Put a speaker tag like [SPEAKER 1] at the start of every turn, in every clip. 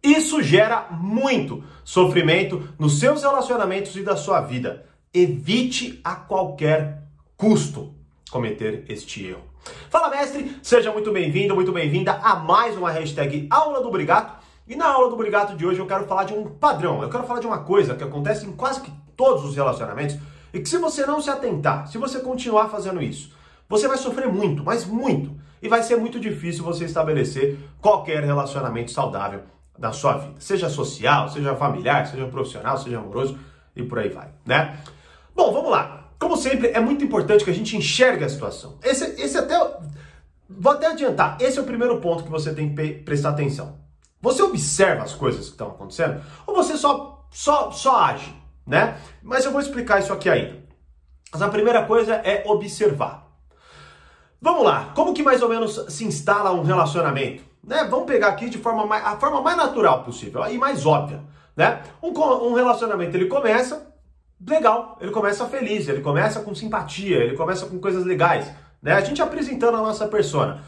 [SPEAKER 1] Isso gera muito sofrimento nos seus relacionamentos e da sua vida. Evite a qualquer custo cometer este erro. Fala, mestre! Seja muito bem-vindo, muito bem-vinda a mais uma hashtag Aula do Brigato. E na aula do Brigato de hoje eu quero falar de um padrão, eu quero falar de uma coisa que acontece em quase que todos os relacionamentos e que se você não se atentar, se você continuar fazendo isso, você vai sofrer muito, mas muito. E vai ser muito difícil você estabelecer qualquer relacionamento saudável na sua vida. Seja social, seja familiar, seja profissional, seja amoroso e por aí vai, né? Bom, vamos lá. Como sempre, é muito importante que a gente enxergue a situação. Vou até adiantar, esse é o primeiro ponto que você tem que prestar atenção. Você observa as coisas que estão acontecendo ou você só age, né? Mas eu vou explicar isso aqui ainda. Mas a primeira coisa é observar. Vamos lá, como que mais ou menos se instala um relacionamento? Né? Vamos pegar aqui de a forma mais natural possível e mais óbvia, né? Um relacionamento, ele começa legal, ele começa feliz, ele começa com simpatia, ele começa com coisas legais, né? A gente apresentando a nossa persona,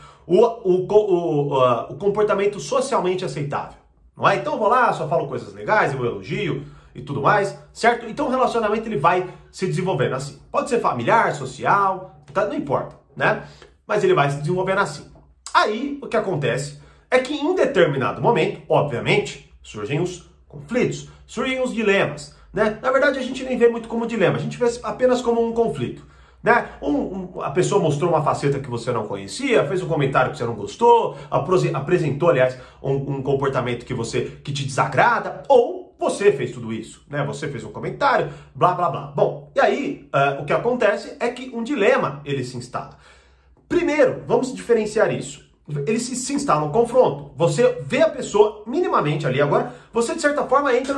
[SPEAKER 1] o comportamento socialmente aceitável, não é? Então eu vou lá, só falo coisas legais, eu elogio e tudo mais, certo? Então o relacionamento, ele vai se desenvolvendo assim. Pode ser familiar, social, não importa, né? Mas ele vai se desenvolvendo assim. Aí, o que acontece é que em determinado momento, obviamente, surgem os conflitos, surgem os dilemas, né? Na verdade, a gente nem vê muito como dilema, a gente vê apenas como um conflito, né? A pessoa mostrou uma faceta que você não conhecia, fez um comentário que você não gostou, apresentou, aliás, um comportamento que te desagrada, ou você fez tudo isso, né? Você fez um comentário, blá, blá, blá. Bom, e aí, o que acontece é que um dilema, ele se instala. Primeiro, vamos diferenciar isso. Ele se instala no confronto. Você vê a pessoa minimamente ali. Agora, você de certa forma entra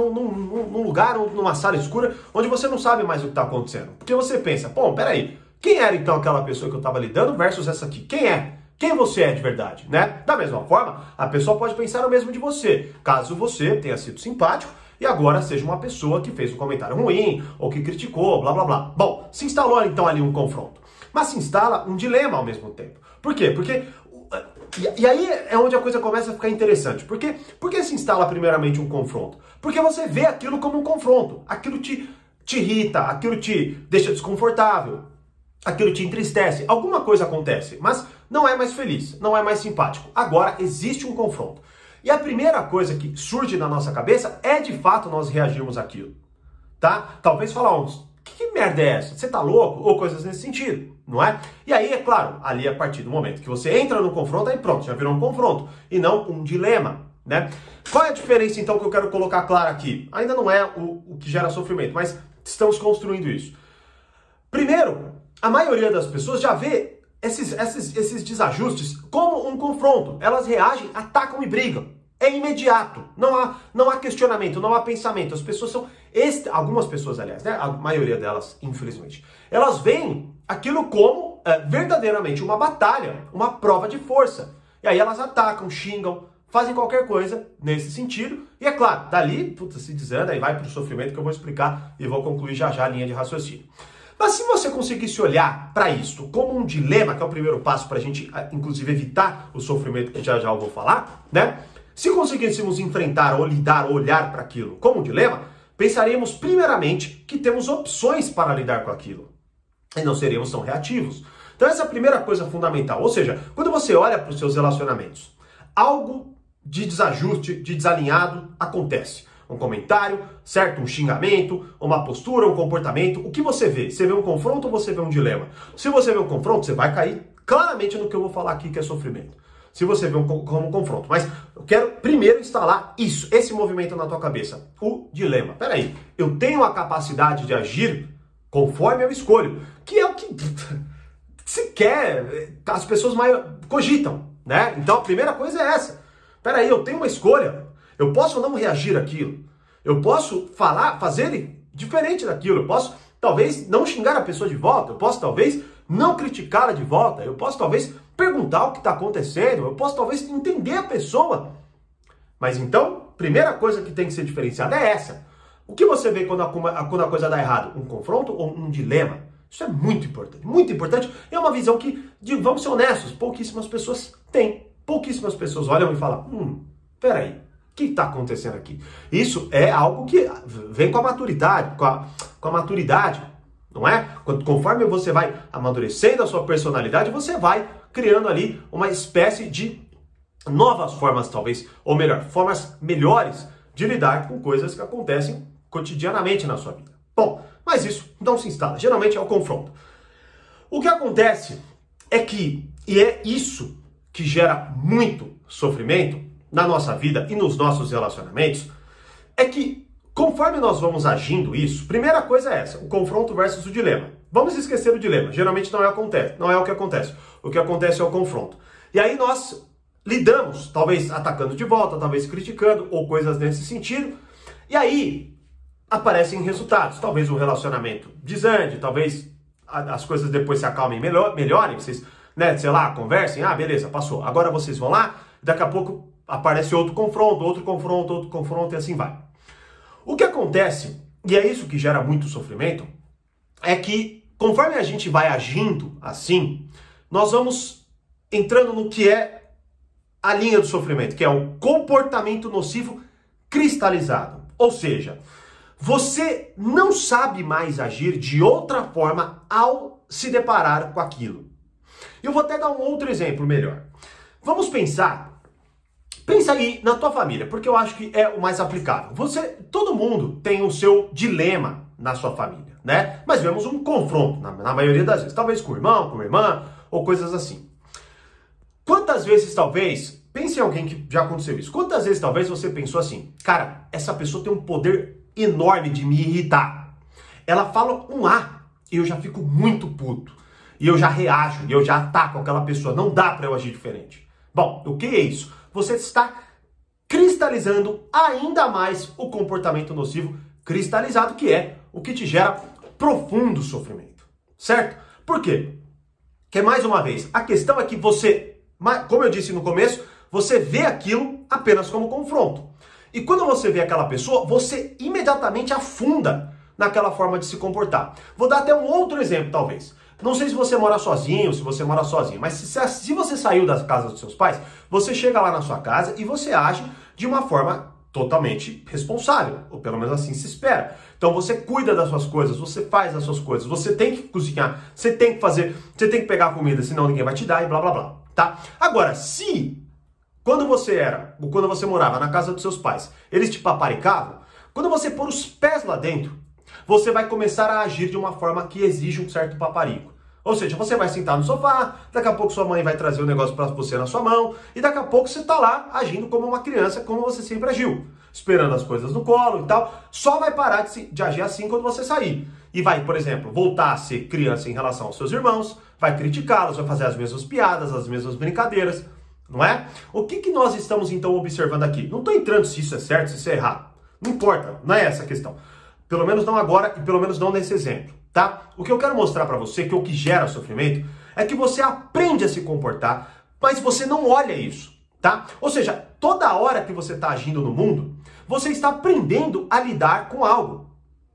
[SPEAKER 1] num lugar, numa sala escura, onde você não sabe mais o que está acontecendo. Porque você pensa, pô, peraí, quem era então aquela pessoa que eu estava lidando versus essa aqui? Quem é? Quem você é de verdade, né? Da mesma forma, a pessoa pode pensar o mesmo de você. Caso você tenha sido simpático e agora seja uma pessoa que fez um comentário ruim ou que criticou, blá, blá, blá. Bom, se instalou então ali um confronto. Mas se instala um dilema ao mesmo tempo. Por quê? Porque... E aí é onde a coisa começa a ficar interessante. Por que se instala primeiramente um confronto? Porque você vê aquilo como um confronto. Aquilo te irrita, aquilo te deixa desconfortável, aquilo te entristece. Alguma coisa acontece, mas não é mais feliz, não é mais simpático. Agora existe um confronto. E a primeira coisa que surge na nossa cabeça é de fato nós reagirmos àquilo. Tá? Talvez falar uns... Que merda é essa? Você tá louco? Ou coisas nesse sentido, não é? E aí, é claro, ali a partir do momento que você entra no confronto, aí pronto, já virou um confronto e não um dilema, né? Qual é a diferença, então, que eu quero colocar clara aqui? Ainda não é o que gera sofrimento, mas estamos construindo isso. Primeiro, a maioria das pessoas já vê esses desajustes como um confronto. Elas reagem, atacam e brigam. É imediato, não há questionamento, não há pensamento. As pessoas são, algumas pessoas, aliás, né? A maioria delas, infelizmente, elas veem aquilo como verdadeiramente uma batalha, uma prova de força. E aí elas atacam, xingam, fazem qualquer coisa nesse sentido. E é claro, dali, se desanda, aí vai para o sofrimento que eu vou explicar e vou concluir já a linha de raciocínio. Mas se você conseguisse olhar para isso como um dilema, que é o primeiro passo para a gente, inclusive, evitar o sofrimento que já eu vou falar, né? Se conseguíssemos enfrentar ou lidar ou olhar para aquilo como um dilema, pensaríamos primeiramente que temos opções para lidar com aquilo e não seríamos tão reativos. Então essa é a primeira coisa fundamental. Ou seja, quando você olha para os seus relacionamentos, algo de desajuste, de desalinhado acontece. Um comentário, certo? Um xingamento, uma postura, um comportamento. O que você vê? Você vê um confronto ou você vê um dilema? Se você vê um confronto, você vai cair claramente no que eu vou falar aqui, que é sofrimento. Se você vê como um confronto. Mas eu quero primeiro instalar esse movimento na tua cabeça. O dilema. Peraí, eu tenho a capacidade de agir conforme eu escolho. Que é o que se quer, as pessoas mais cogitam, né? Então a primeira coisa é essa. Peraí, eu tenho uma escolha. Eu posso não reagir àquilo. Eu posso fazer diferente daquilo. Eu posso talvez não xingar a pessoa de volta. Eu posso talvez não criticá-la de volta. Eu posso talvez perguntar o que está acontecendo, eu posso talvez entender a pessoa. Mas então, primeira coisa que tem que ser diferenciada é essa. O que você vê quando a coisa dá errado? Um confronto ou um dilema? Isso é muito importante. Muito importante. É uma visão que, vamos ser honestos, pouquíssimas pessoas têm. Pouquíssimas pessoas olham e falam, peraí, que está acontecendo aqui? Isso é algo que vem com a maturidade, com a maturidade, não é? Conforme você vai amadurecendo a sua personalidade, você vai criando ali uma espécie de novas formas, talvez, ou melhor, formas melhores de lidar com coisas que acontecem cotidianamente na sua vida. Bom, mas isso não se instala, geralmente é o confronto. O que acontece é que, e é isso que gera muito sofrimento na nossa vida e nos nossos relacionamentos, é que conforme nós vamos agindo isso, primeira coisa é essa, o confronto versus o dilema. Vamos esquecer o dilema, geralmente não é o que acontece. O que acontece é o confronto. E aí nós lidamos, talvez atacando de volta, talvez criticando, ou coisas nesse sentido, e aí aparecem resultados. Talvez o relacionamento desande, talvez as coisas depois se acalmem, melhorem, vocês, né, sei lá, conversem, beleza, passou. Agora vocês vão lá, daqui a pouco aparece outro confronto, e assim vai. O que acontece, e é isso que gera muito sofrimento, é que conforme a gente vai agindo assim, nós vamos entrando no que é a linha do sofrimento, que é o comportamento nocivo cristalizado. Ou seja, você não sabe mais agir de outra forma ao se deparar com aquilo. Eu vou até dar um outro exemplo melhor. Vamos pensa aí na tua família, porque eu acho que é o mais aplicável. Todo mundo tem o seu dilema na sua família, né? Mas vemos um confronto, na maioria das vezes. Talvez com o irmão, com a irmã, ou coisas assim. Quantas vezes, talvez, pense em alguém que já aconteceu isso. Quantas vezes, talvez, você pensou assim, cara, essa pessoa tem um poder enorme de me irritar. Ela fala um A e eu já fico muito puto. E eu já reajo, e eu já ataco aquela pessoa. Não dá para eu agir diferente. Bom, o que é isso? Você está cristalizando ainda mais o comportamento nocivo cristalizado, que é o que te gera profundo sofrimento. Certo? Por quê? Porque, mais uma vez, a questão é que você, como eu disse no começo, você vê aquilo apenas como confronto. E quando você vê aquela pessoa, você imediatamente afunda naquela forma de se comportar. Vou dar até um outro exemplo, talvez. Não sei se você mora sozinho, se você mora sozinho, mas se você saiu da casa dos seus pais, você chega lá na sua casa e você age de uma forma totalmente responsável, ou pelo menos assim se espera. Então você cuida das suas coisas, você faz as suas coisas, você tem que cozinhar, você tem que fazer, você tem que pegar a comida, senão ninguém vai te dar e blá blá blá, tá? Agora, se quando você morava na casa dos seus pais, eles te paparicavam, quando você pôr os pés lá dentro, você vai começar a agir de uma forma que exige um certo paparico. Ou seja, você vai sentar no sofá, daqui a pouco sua mãe vai trazer o negócio para você na sua mão, e daqui a pouco você está lá agindo como uma criança, como você sempre agiu, esperando as coisas no colo e tal. Só vai parar de agir assim quando você sair. E vai, por exemplo, voltar a ser criança em relação aos seus irmãos, vai criticá-los, vai fazer as mesmas piadas, as mesmas brincadeiras, não é? O que nós estamos então observando aqui? Não estou entrando se isso é certo, se isso é errado. Não importa, não é essa a questão. Pelo menos não agora e pelo menos não nesse exemplo, tá? O que eu quero mostrar para você, que o que gera sofrimento, é que você aprende a se comportar, mas você não olha isso, tá? Ou seja, toda hora que você está agindo no mundo, você está aprendendo a lidar com algo.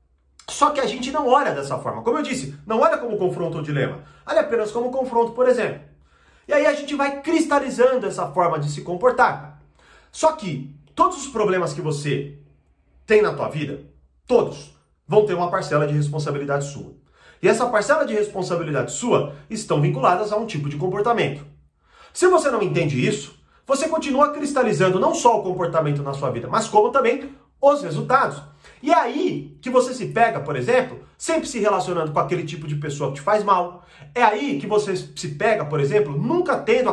[SPEAKER 1] Só que a gente não olha dessa forma. Como eu disse, não olha como confronto ou dilema. Olha apenas como confronto, por exemplo. E aí a gente vai cristalizando essa forma de se comportar. Só que todos os problemas que você tem na tua vida, todos vão ter uma parcela de responsabilidade sua. E essa parcela de responsabilidade sua estão vinculadas a um tipo de comportamento. Se você não entende isso, você continua cristalizando não só o comportamento na sua vida, mas como também os resultados. E é aí que você se pega, por exemplo, sempre se relacionando com aquele tipo de pessoa que te faz mal. É aí que você se pega, por exemplo, nunca tendo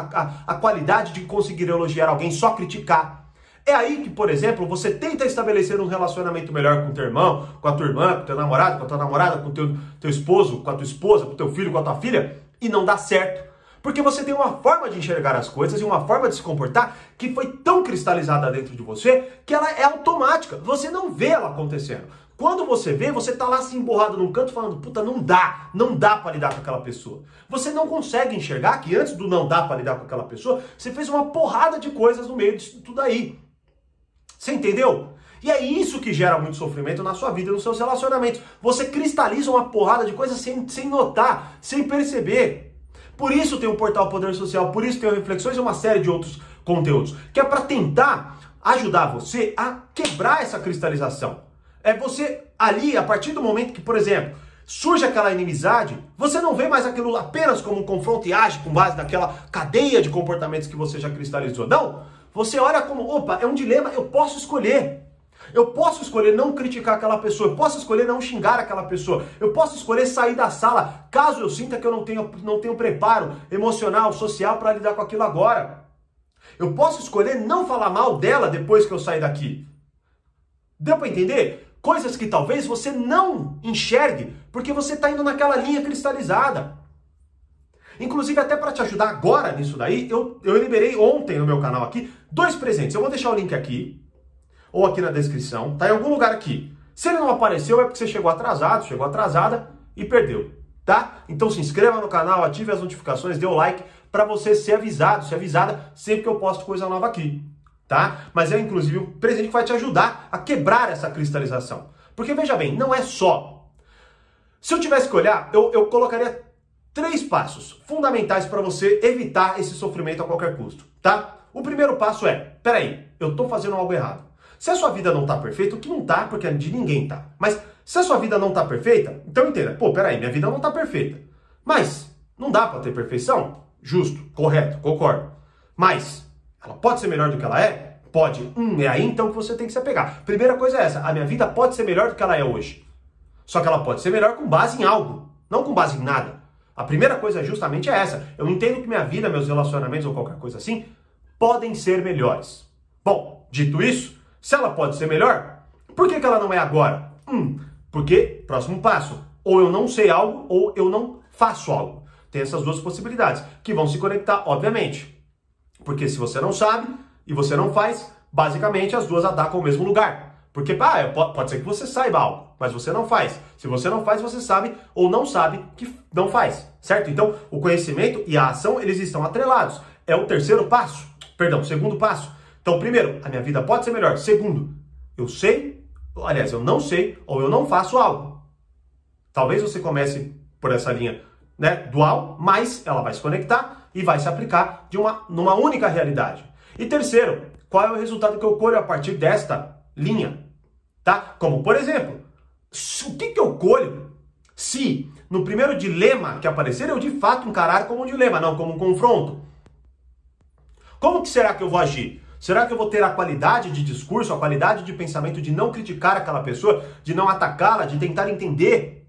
[SPEAKER 1] a qualidade de conseguir elogiar alguém, só criticar. É aí que, por exemplo, você tenta estabelecer um relacionamento melhor com o teu irmão, com a tua irmã, com o teu namorado, com a tua namorada, com o teu esposo, com a tua esposa, com o teu filho, com a tua filha, e não dá certo. Porque você tem uma forma de enxergar as coisas e uma forma de se comportar que foi tão cristalizada dentro de você que ela é automática. Você não vê ela acontecendo. Quando você vê, você tá lá se emborrado num canto falando, puta, não dá pra lidar com aquela pessoa. Você não consegue enxergar que antes do não dá pra lidar com aquela pessoa, você fez uma porrada de coisas no meio disso tudo aí. Você entendeu? E é isso que gera muito sofrimento na sua vida, nos seus relacionamentos. Você cristaliza uma porrada de coisas sem notar, sem perceber. Por isso tem o portal Poder Social, por isso tem o Reflexões e uma série de outros conteúdos, que é para tentar ajudar você a quebrar essa cristalização. É você ali, a partir do momento que, por exemplo, surge aquela inimizade, você não vê mais aquilo apenas como um confronto e age com base naquela cadeia de comportamentos que você já cristalizou. Não, você olha como, opa, é um dilema, eu posso escolher. Eu posso escolher não criticar aquela pessoa, eu posso escolher não xingar aquela pessoa, eu posso escolher sair da sala, caso eu sinta que eu não tenho preparo emocional, social para lidar com aquilo agora. Eu posso escolher não falar mal dela depois que eu sair daqui. Deu para entender? Coisas que talvez você não enxergue, porque você está indo naquela linha cristalizada. Inclusive, até para te ajudar agora nisso daí, eu liberei ontem no meu canal aqui 2 presentes. Eu vou deixar o link aqui, ou aqui na descrição, tá em algum lugar aqui. Se ele não apareceu, é porque você chegou atrasado, chegou atrasada e perdeu, tá? Então se inscreva no canal, ative as notificações, dê o like para você ser avisado, ser avisada sempre que eu posto coisa nova aqui. Tá? Mas é inclusive um presente que vai te ajudar a quebrar essa cristalização. Porque veja bem, não é só. Se eu tivesse que olhar, eu colocaria 3 passos fundamentais para você evitar esse sofrimento a qualquer custo, tá? O primeiro passo é, peraí, eu estou fazendo algo errado. Se a sua vida não está perfeita, o que não está, porque de ninguém tá. Mas se a sua vida não está perfeita, então entenda, pô, peraí, minha vida não está perfeita. Mas não dá para ter perfeição? Justo, correto, concordo. Mas ela pode ser melhor do que ela é? Pode. É aí então que você tem que se apegar. Primeira coisa é essa, a minha vida pode ser melhor do que ela é hoje. Só que ela pode ser melhor com base em algo, não com base em nada. A primeira coisa justamente é essa. Eu entendo que minha vida, meus relacionamentos ou qualquer coisa assim, podem ser melhores. Bom, dito isso, se ela pode ser melhor, por que ela não é agora? Porque, próximo passo, ou eu não sei algo ou eu não faço algo. Tem essas 2 possibilidades, que vão se conectar, obviamente. Porque se você não sabe e você não faz, basicamente as 2 atacam o mesmo lugar. Porque pode ser que você saiba algo, mas você não faz. Se você não faz, você sabe ou não sabe que não faz, certo? Então, o conhecimento e a ação, eles estão atrelados. É o segundo passo. Então, primeiro, a minha vida pode ser melhor. Segundo, eu não sei ou eu não faço algo. Talvez você comece por essa linha, né, dual, mas ela vai se conectar e vai se aplicar numa única realidade. E terceiro, qual é o resultado que eu colho a partir desta linha? Tá? Como, por exemplo, o que eu colho se no primeiro dilema que aparecer eu de fato encarar como um dilema, não como um confronto? Como que será que eu vou agir? Será que eu vou ter a qualidade de discurso, a qualidade de pensamento de não criticar aquela pessoa, de não atacá-la, de tentar entender?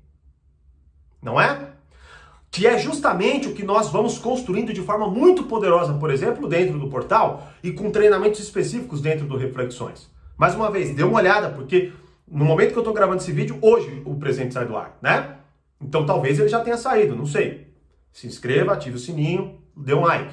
[SPEAKER 1] Não é? Que é justamente o que nós vamos construindo de forma muito poderosa, por exemplo, dentro do portal e com treinamentos específicos dentro do Reflexões. Mais uma vez, dê uma olhada, porque no momento que eu estou gravando esse vídeo, hoje o presente sai do ar, né? Então talvez ele já tenha saído, não sei. Se inscreva, ative o sininho, dê um like,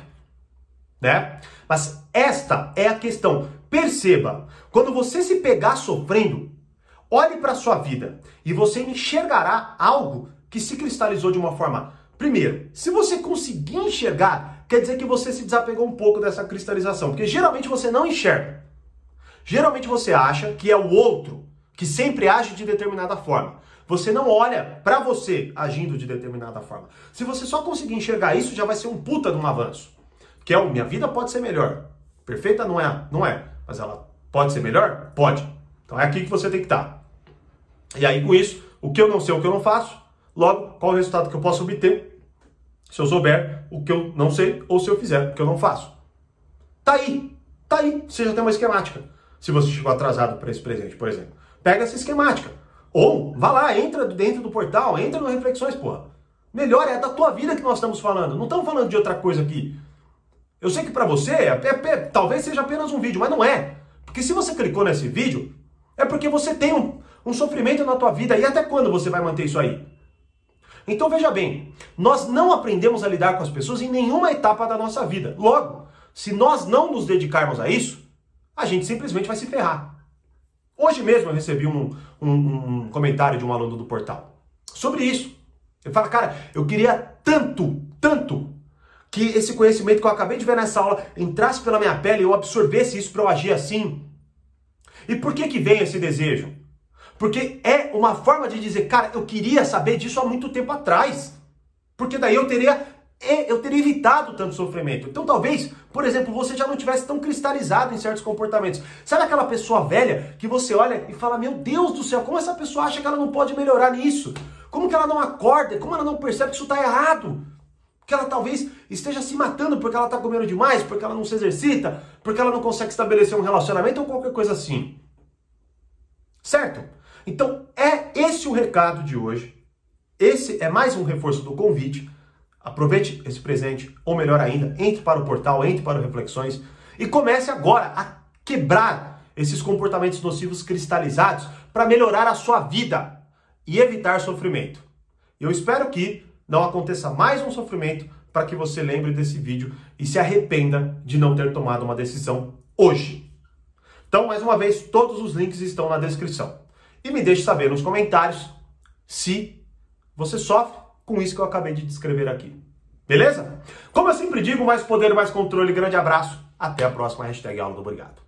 [SPEAKER 1] né? Mas esta é a questão. Perceba, quando você se pegar sofrendo, olhe para a sua vida e você enxergará algo que se cristalizou de uma forma. Primeiro, se você conseguir enxergar, quer dizer que você se desapegou um pouco dessa cristalização, porque geralmente você não enxerga. Geralmente você acha que é o outro que sempre age de determinada forma. Você não olha para você agindo de determinada forma. Se você só conseguir enxergar isso, já vai ser um puta de um avanço. Que é minha vida pode ser melhor. Perfeita não é, não é. Mas ela pode ser melhor? Pode. Então é aqui que você tem que estar. E aí com isso, o que eu não sei, o que eu não faço, logo, qual o resultado que eu posso obter se eu souber o que eu não sei ou se eu fizer o que eu não faço. Tá aí. Você já tem uma esquemática. Se você chegou atrasado para esse presente, por exemplo. Pega essa esquemática. Ou, vá lá, entra dentro do portal, entra no Reflexões, porra. Melhor, é da tua vida que nós estamos falando. Não estamos falando de outra coisa aqui. Eu sei que para você, talvez seja apenas um vídeo, mas não é. Porque se você clicou nesse vídeo, é porque você tem um sofrimento na tua vida. E até quando você vai manter isso aí? Então veja bem, nós não aprendemos a lidar com as pessoas em nenhuma etapa da nossa vida. Logo, se nós não nos dedicarmos a isso, a gente simplesmente vai se ferrar. Hoje mesmo eu recebi um comentário de um aluno do portal sobre isso. Ele fala, cara, eu queria tanto que esse conhecimento que eu acabei de ver nessa aula entrasse pela minha pele e eu absorvesse isso para eu agir assim. E por que vem esse desejo? Porque é uma forma de dizer, cara, eu queria saber disso há muito tempo atrás. Porque daí eu teria eu teria evitado tanto sofrimento. Então talvez, por exemplo, você já não tivesse tão cristalizado em certos comportamentos. Sabe aquela pessoa velha que você olha e fala, meu Deus do céu, como essa pessoa acha que ela não pode melhorar nisso? Como que ela não acorda? Como ela não percebe que isso está errado? Que ela talvez esteja se matando porque ela está comendo demais, porque ela não se exercita, porque ela não consegue estabelecer um relacionamento ou qualquer coisa assim. Certo? Então é esse o recado de hoje. Esse é mais um reforço do convite. Aproveite esse presente, ou melhor ainda, entre para o portal, entre para o Reflexões e comece agora a quebrar esses comportamentos nocivos cristalizados para melhorar a sua vida e evitar sofrimento. Eu espero que não aconteça mais um sofrimento para que você lembre desse vídeo e se arrependa de não ter tomado uma decisão hoje. Então, mais uma vez, todos os links estão na descrição. E me deixe saber nos comentários se você sofre com isso que eu acabei de descrever aqui. Beleza? Como eu sempre digo, mais poder, mais controle. Grande abraço. Até a próxima. #Aula do Obrigado.